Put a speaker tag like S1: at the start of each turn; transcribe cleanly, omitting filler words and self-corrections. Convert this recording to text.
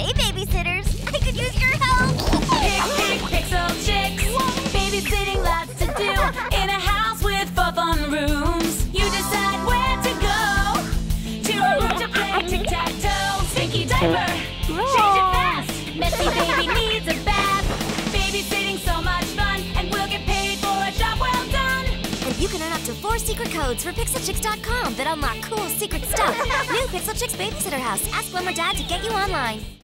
S1: Hey, babysitters, I could use your help.
S2: Pixel Chix. Babysitting, lots to do in a house with 4 fun rooms. You decide where to go. To a room to play tic-tac-toe. Stinky diaper, change it fast. Messy baby needs a bath. Babysitting, so much fun, and we'll get paid for a job well done.
S1: And you can earn up to 4 secret codes for PixelChix.com that unlock cool secret stuff. New Pixel Chix Babysitter House. Ask Mom or Dad to get you online.